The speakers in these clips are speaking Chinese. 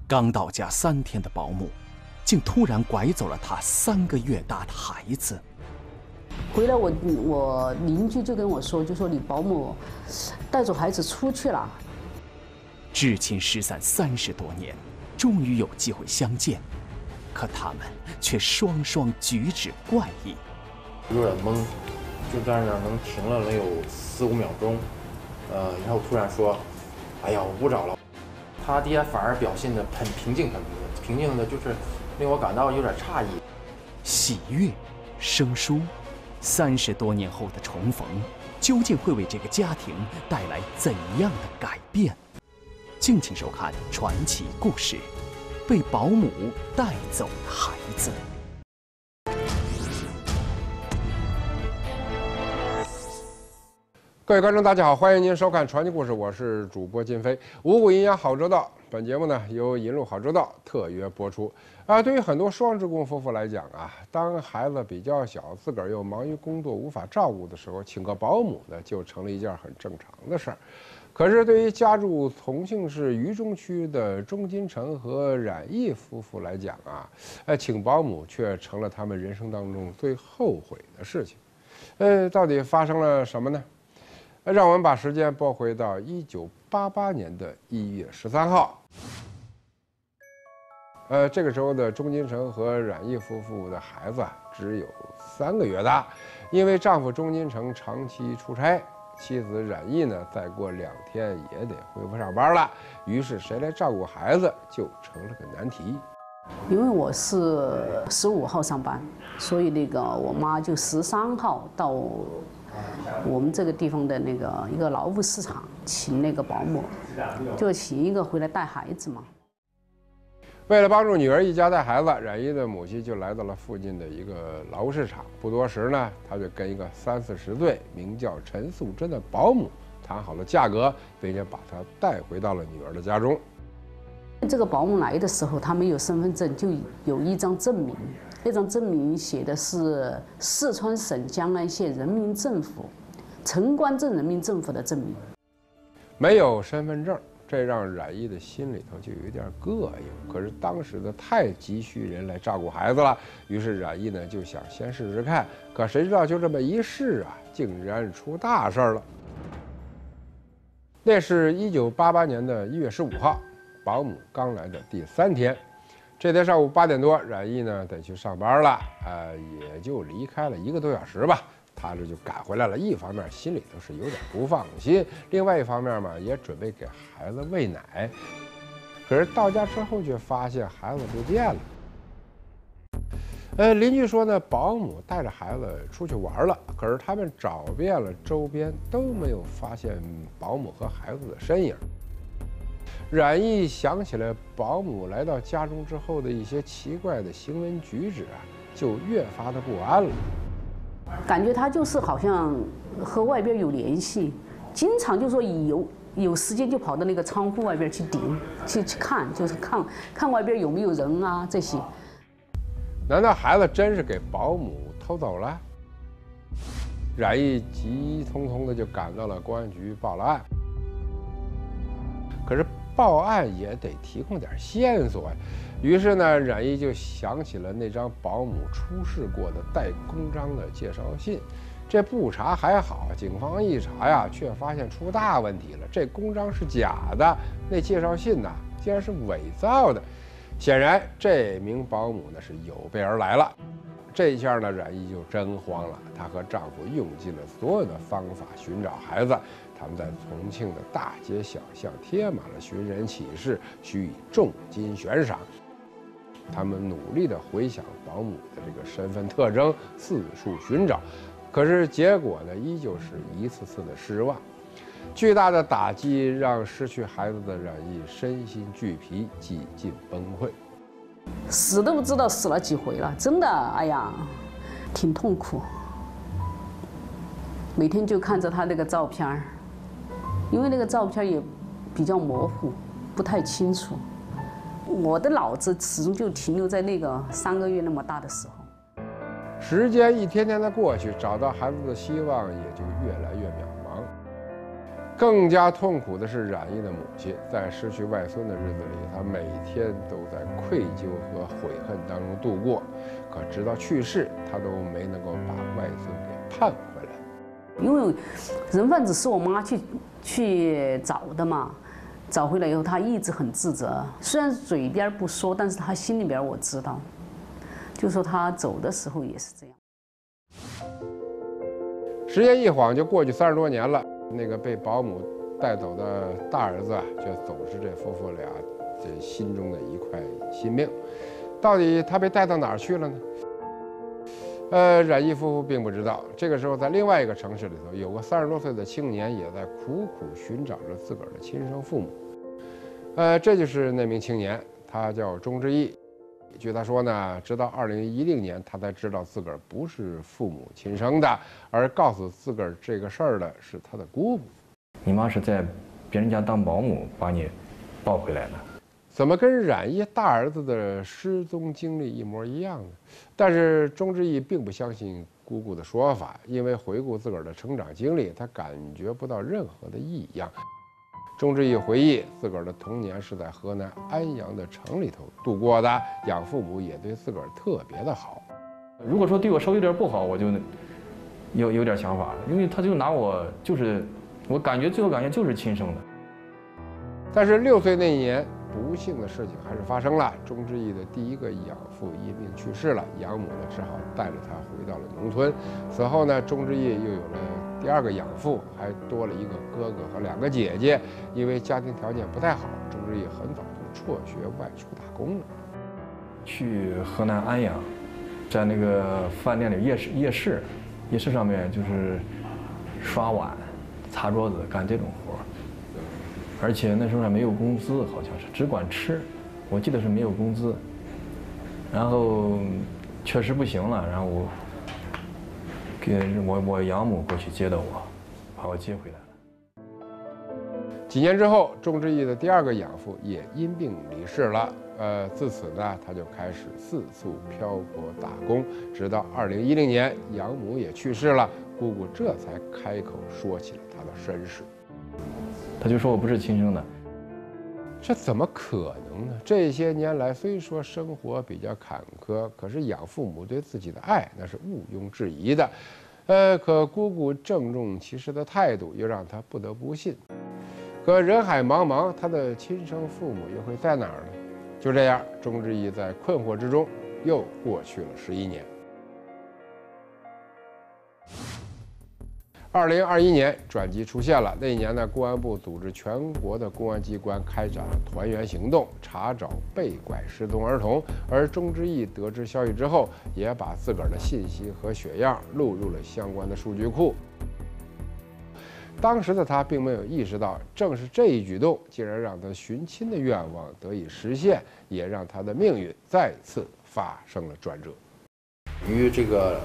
刚到家3天的保姆，竟突然拐走了他3个月大的孩子。 回来我邻居就跟我说，就说你保姆带走孩子出去了。 至亲失散30多年，终于有机会相见，可他们却双双举止怪异。 有点懵，就在那儿能停了能有4、5秒钟，然后突然说：“哎呀，我不找了。”他爹反而表现得很平静，平静的，就是令我感到有点诧异。 喜悦，生疏，30多年后的重逢，究竟会为这个家庭带来怎样的改变？敬请收看传奇故事：被保姆带走的孩子。 各位观众，大家好，欢迎您收看传奇故事，我是主播金飞。五谷营养好周到，本节目呢由银鹭好周到特约播出。对于很多双职工夫妇来讲啊，当孩子比较小，自个儿又忙于工作无法照顾的时候，请个保姆呢就成了一件很正常的事儿。可是对于家住重庆市渝中区的钟金城和冉毅夫妇来讲啊，请保姆却成了他们人生当中最后悔的事情。到底发生了什么呢？让我们把时间拨回到1988年的1月13号。这个时候的钟金城和冉毅夫妇的孩子只有3个月大，因为丈夫钟金城长期出差，妻子冉毅呢再过2天也得恢复上班了，于是谁来照顾孩子就成了个难题。 因为我是15号上班，所以我妈就13号到我们这个地方的一个劳务市场请保姆，就请一个回来带孩子嘛。 为了帮助女儿一家带孩子，冉毅的母亲就来到了附近的一个劳务市场。不多时呢，她就跟一个30、40岁、名叫陈素贞的保姆谈好了价格，并且把她带回到了女儿的家中。 这个保姆来的时候，她没有身份证，就有一张证明。那张证明写的是四川省江安县人民政府城关镇人民政府的证明。 没有身份证，这让冉毅的心里头就有点膈应。可是当时的太急需人来照顾孩子了，于是冉毅呢就想先试试看。可谁知道就这么一试啊，竟然出大事了。那是1988年的1月15号，保姆刚来的第3天。这天上午8点多，冉毅呢得去上班了，也就离开了1个多小时吧。他这就赶回来了，一方面心里头是有点不放心，另外一方面嘛也准备给孩子喂奶。可是到家之后却发现孩子不见了。邻居说呢，保姆带着孩子出去玩了，可是他们找遍了周边都没有发现保姆和孩子的身影。冉毅想起来保姆来到家中之后的一些奇怪的行为举止啊，就越发的不安了。 感觉他就是好像和外边有联系，经常就说有时间就跑到那个窗户外边去顶去看，就是看外边有没有人啊这些。 难道孩子真是给保姆偷走了？冉毅急匆匆的就赶到了公安局报了案。可是报案也得提供点线索呀，于是呢，冉毅就想起了那张保姆出示过的带公章的介绍信。这不查还好，警方一查呀，却发现出大问题了。这公章是假的，那介绍信呢，竟然是伪造的。显然，这名保姆呢是有备而来了。这一下呢，冉毅就真慌了。她和丈夫用尽了所有的方法寻找孩子。他们在重庆的大街小巷贴满了寻人启事，许以重金悬赏。他们努力地回想保姆的这个身份特征，四处寻找，可是结果呢，依旧是一次次的失望。巨大的打击让失去孩子的冉毅身心俱疲，几近崩溃。 死都不知道死了几回了，真的，哎呀，挺痛苦。每天就看着他那个照片，因为那个照片也比较模糊，不太清楚。我的脑子始终就停留在那个3个月那么大的时候。 时间一天天的过去，找到孩子的希望也就越来越渺茫。 更加痛苦的是冉益的母亲，在失去外孙的日子里，她每天都在愧疚和悔恨当中度过。可直到去世，她都没能够把外孙给盼回来。 因为人贩子是我妈去找的嘛，找回来以后，她一直很自责，虽然嘴边不说，但是她心里边我知道，就说她走的时候也是这样。 时间一晃就过去30多年了。那个被保姆带走的大儿子啊，却总是这夫妇俩这心中的一块心病。到底他被带到哪儿去了呢？冉益夫妇并不知道。这个时候，在另外一个城市里头，有个30多岁的青年也在苦苦寻找着自个儿的亲生父母。这就是那名青年，他叫钟之义。据他说呢，直到2010年，他才知道自个儿不是父母亲生的，而告诉自个儿这个事儿的是他的姑姑。 你妈是在别人家当保姆把你抱回来的， 怎么跟冉益大儿子的失踪经历一模一样呢？但是钟之义并不相信姑姑的说法，因为回顾自个儿的成长经历，他感觉不到任何的异样。钟之义回忆，自个儿的童年是在河南安阳的城里头度过的，养父母也对自个儿特别的好。 如果说对我稍微有点不好，我就有点想法，因为他就拿我就是我感觉最后感觉就是亲生的。 但是6岁那一年，不幸的事情还是发生了。钟之义的第一个养父因病去世了，养母呢只好带着他回到了农村。此后呢，钟之义又有了第2个养父，还多了一个哥哥和2个姐姐。因为家庭条件不太好，钟之义很早就辍学外出打工了。 去河南安阳，在那个饭店里夜市上面就是刷碗、擦桌子，干这种活儿。而且那时候还没有工资，好像是只管吃，我记得是没有工资。然后确实不行了，然后我养母过去接的我，把我接回来了。 几年之后，钟之义的第2个养父也因病离世了。自此呢，他就开始四处漂泊打工，直到2010年，养母也去世了，姑姑这才开口说起了他的身世。 他就说我不是亲生的， 这怎么可能呢？这些年来虽说生活比较坎坷，可是养父母对自己的爱那是毋庸置疑的。可姑姑郑重其事的态度又让他不得不信。可人海茫茫，他的亲生父母又会在哪儿呢？就这样，钟之义在困惑之中又过去了11年。2021年，转机出现了。那一年呢，公安部组织全国的公安机关开展了团圆行动，查找被拐失踪儿童。而钟之义得知消息之后，也把自个儿的信息和血样录入了相关的数据库。当时的他并没有意识到，正是这一举动，竟然让他寻亲的愿望得以实现，也让他的命运再次发生了转折。 于这个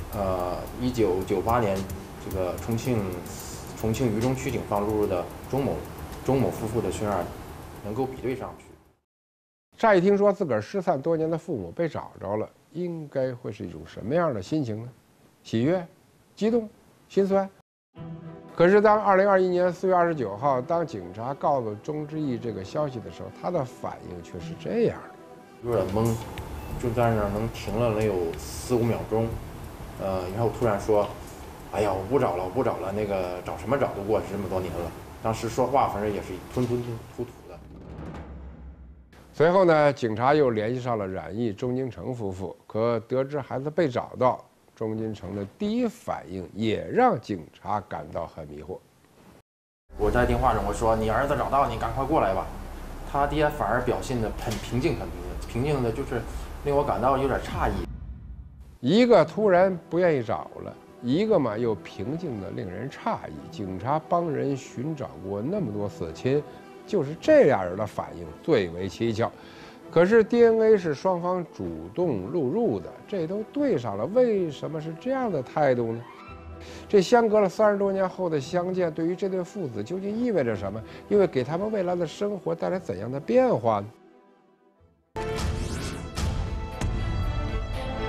1998年。这个重庆渝中区警方录入的钟某夫妇的血样能够比对上去。 乍一听说自个儿失散多年的父母被找着了，应该会是一种什么样的心情呢？喜悦、激动、心酸。可是当2021年4月29号，当警察告诉钟之义这个消息的时候，他的反应却是这样的： 有点懵，就在那儿能停了能有4、5秒钟，然后突然说。哎呀，我不找了，那个找什么找，都过去这么多年了。当时说话反正也是吞吐的。 随后呢，警察又联系上了冉益、钟金城夫妇，可得知孩子被找到，钟金城的第一反应也让警察感到很迷惑。 我在电话中我说：“你儿子找到，你赶快过来吧。”他爹反而表现得很平静，平静的，就是令我感到有点诧异。 一个突然不愿意找了。一个嘛又平静的令人诧异，警察帮人寻找过那么多死亲，就是这俩人的反应最为蹊跷。可是 DNA 是双方主动录入的，这都对上了，为什么是这样的态度呢？这相隔了30多年后的相见，对于这对父子究竟意味着什么？又会给他们未来的生活带来怎样的变化呢？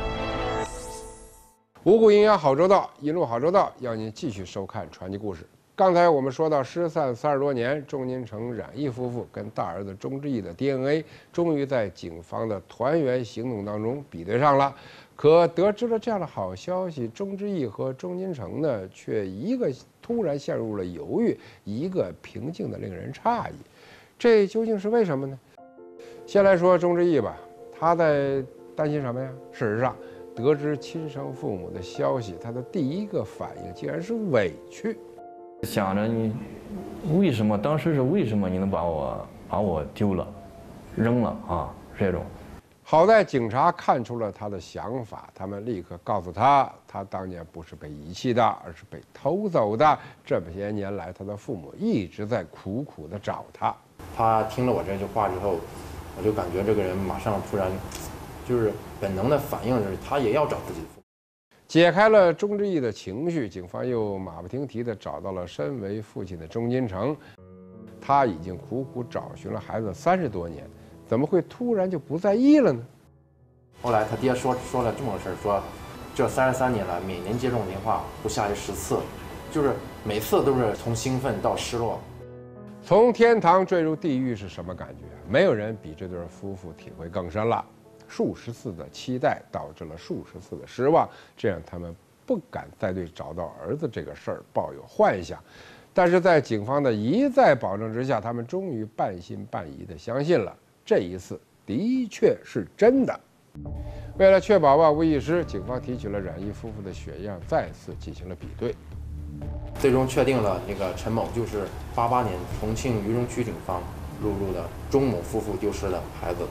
五谷营养好周到，一路好周到，要您继续收看传奇故事。 刚才我们说到失散30多年，钟金城、冉毅夫妇跟大儿子钟之义的 DNA 终于在警方的团圆行动当中比对上了。可得知了这样的好消息，钟之义和钟金城呢，却一个突然陷入了犹豫，一个平静的令人诧异。这究竟是为什么呢？先来说钟之义吧，他在担心什么呀？事实上，得知亲生父母的消息，他的第一个反应竟然是委屈。 想着你为什么当时是为什么你能把我丢了、扔了啊？这种。 好在警察看出了他的想法，他们立刻告诉他，他当年不是被遗弃的，而是被偷走的。这么些年来，他的父母一直在苦苦地找他。 他听了我这句话之后，我就感觉这个人马上突然，就是本能的反应是，他也要找自己的父母。 解开了钟之义的情绪，警方又马不停蹄地找到了身为父亲的钟金城。他已经苦苦找寻了孩子30多年，怎么会突然就不在意了呢？ 后来他爹说了这么个事儿，说这33年来每年接这种电话不下于10次，就是每次都是从兴奋到失落。 从天堂坠入地狱是什么感觉？没有人比这对夫妇体会更深了。数十次的期待导致了数十次的失望，这让他们不敢再对找到儿子这个事儿抱有幻想。但是在警方的一再保证之下，他们终于半信半疑地相信了，这一次的确是真的。为了确保万无一失，警方提取了冉毅夫妇的血样，再次进行了比对， 最终确定了那个陈某就是88年重庆渝中区警方录入的钟某夫妇丢失的孩子。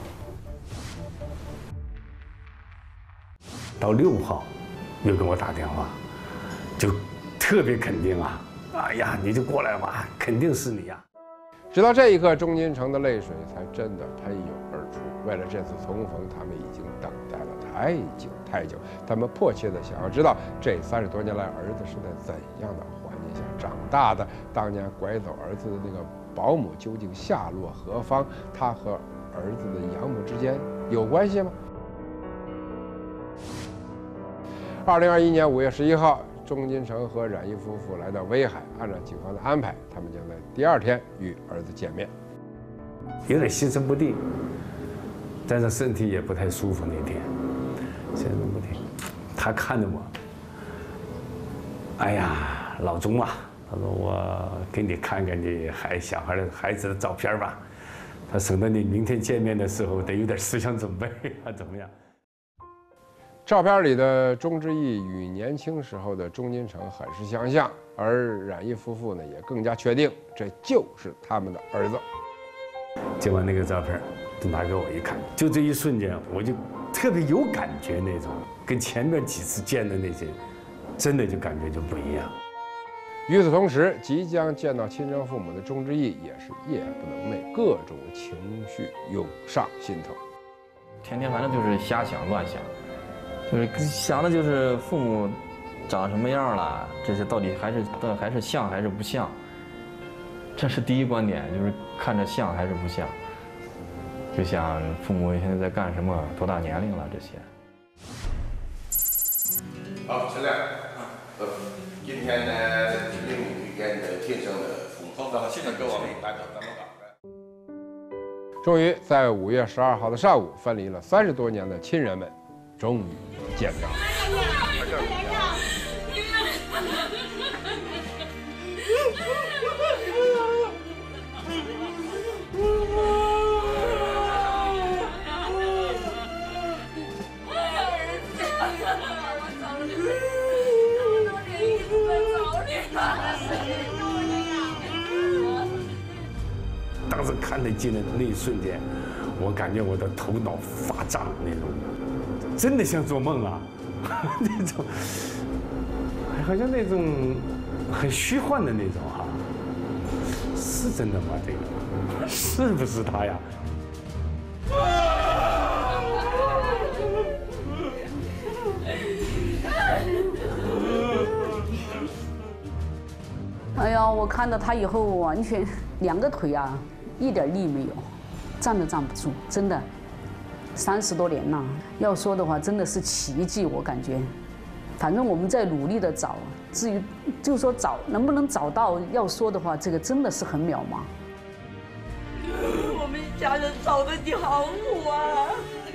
到6号又给我打电话，就特别肯定啊，哎呀，你就过来吧，肯定是你呀。 直到这一刻，钟金城的泪水才真的喷涌而出。为了这次重逢，他们已经等待了太久，他们迫切地想要知道，这30多年来儿子是在怎样的环境下长大的，当年拐走儿子的那个保姆究竟下落何方，他和儿子的养母之间有关系吗？2021年5月11号，钟金城和冉毅夫妇来到威海，按照警方的安排，他们将在第2天与儿子见面。 有点心神不定，但是身体也不太舒服那天，心神不定。他看着我，哎呀，老钟啊，他说我给你看看你孩子的照片吧，他省得你明天见面的时候得有点思想准备啊，怎么样？ 照片里的钟之义与年轻时候的钟金城很是相像，而冉毅夫妇呢也更加确定，这就是他们的儿子。 接完那个照片，就拿给我一看，就这一瞬间，我就特别有感觉那种，跟前面几次见的那些，真的就感觉就不一样。 与此同时，即将见到亲生父母的钟之义也是夜不能寐，各种情绪涌上心头。 天天反正就是瞎想乱想。就是想的就是父母长什么样了，这些到底还是像还是不像？这是第一观点，就是看着像还是不像。就想父母现在在干什么，多大年龄了这些。 好，陈亮，今天呢，指定你去见你的亲生的父母。好，现在跟我们代表咱们搞。 终于在5月12号的上午，分离了30多年的亲人们终于见面了。 当时看得见的那一瞬间，我感觉我的头脑发胀那种，真的像做梦啊，那种，好像那种很虚幻的那种哈，是真的吗？这个是不是他呀？ 哎呀，我看到他以后，完全2个腿啊，一点力没有，站都站不住，真的。30多年了，要说的话，真的是奇迹，我感觉。 反正我们在努力的找，至于就是说能不能找到，要说的话，这个真的是很渺茫。 我们一家人找的你好苦啊！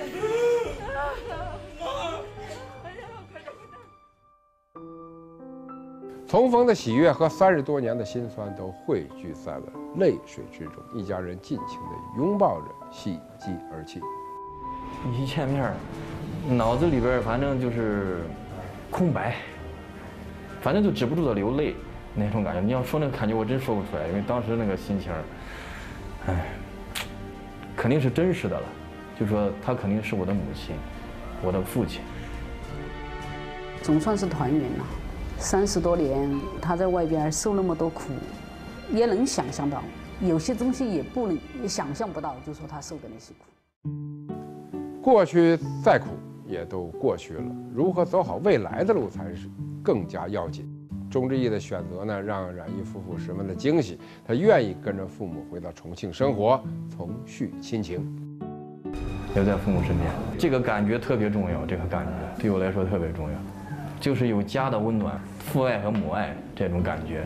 重逢的喜悦和30多年的辛酸都汇聚在了泪水之中，一家人尽情地拥抱着，喜极而泣。 一见面，脑子里边反正就是空白，反正就止不住的流泪那种感觉。你要说那个感觉，我真说不出来，因为当时那个心情，哎，肯定是真实的了。就说他肯定是我的母亲，我的父亲， 总算是团圆了。30多年，他在外边受那么多苦，也能想象到，有些东西也想象不到，就说他受的那些苦。 过去再苦也都过去了，如何走好未来的路才是更加要紧。钟之义的选择呢，让冉毅夫妇十分的惊喜，他愿意跟着父母回到重庆生活，重续亲情， 留在父母身边，这个感觉特别重要。这个感觉对我来说特别重要，就是有家的温暖，父爱和母爱这种感觉。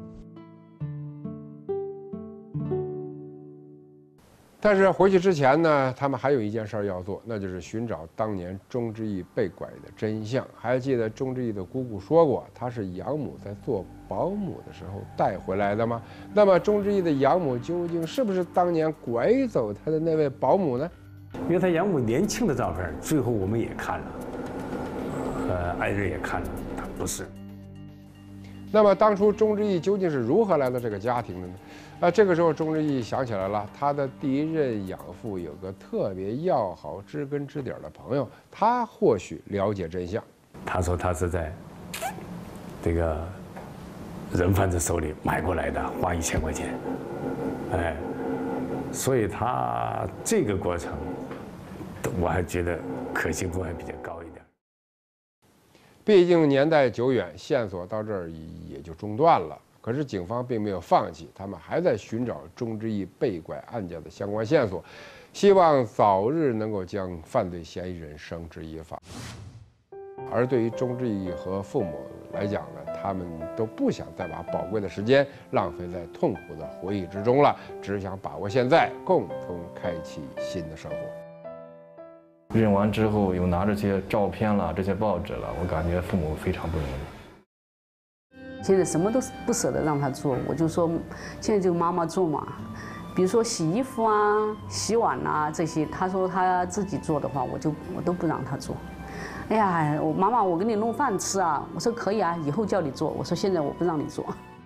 但是回去之前呢，他们还有一件事要做，那就是寻找当年钟之义被拐的真相。还记得钟之义的姑姑说过，他是养母在做保姆的时候带回来的吗？那么钟之义的养母究竟是不是当年拐走他的那位保姆呢？ 因为他养母年轻的照片，最后我们也看了，爱人也看了，他不是。 那么当初钟之义究竟是如何来到这个家庭的呢？这个时候钟之义想起来了，他的第一任养父有个特别要好、知根知底的朋友，他或许了解真相。 他说他是在这个人贩子手里买过来的，花1000块钱，哎，所以他这个过程，我还觉得可信度还比较高一点。 毕竟年代久远，线索到这儿也就中断了。可是警方并没有放弃，他们还在寻找钟之义被拐案件的相关线索，希望早日能够将犯罪嫌疑人绳之以法。而对于钟之义和父母来讲呢，他们都不想再把宝贵的时间浪费在痛苦的回忆之中了，只想把握现在，共同开启新的生活。 认完之后，又拿这些照片了，这些报纸了，我感觉父母非常不容易。 现在什么都不舍得让他做，我就说，现在就妈妈做嘛。比如说洗衣服啊、洗碗啊这些，他说他自己做的话，我都不让他做。哎呀，妈妈，我给你弄饭吃啊。我说可以啊，以后叫你做。我说现在我不让你做。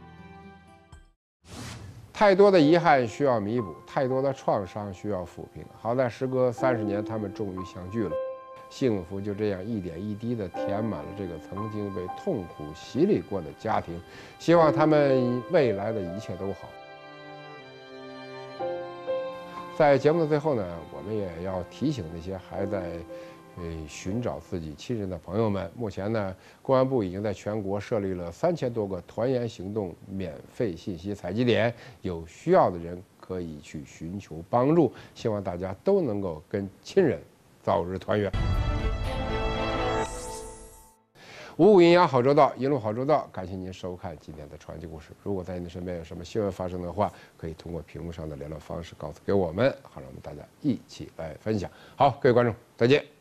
太多的遗憾需要弥补，太多的创伤需要抚平。好在时隔30年，他们终于相聚了。幸福就这样一点一滴地填满了这个曾经被痛苦洗礼过的家庭，希望他们未来的一切都好。在节目的最后呢，我们也要提醒那些还在寻找自己亲人的朋友们，目前呢，公安部已经在全国设立了3000多个团圆行动免费信息采集点，有需要的人可以去寻求帮助，希望大家都能够跟亲人早日团圆。五谷阴阳好周到，一路好周到。感谢您收看今天的传奇故事。如果在您的身边有什么新闻发生的话，可以通过屏幕上的联络方式告诉给我们，好让我们大家一起来分享。好，各位观众，再见。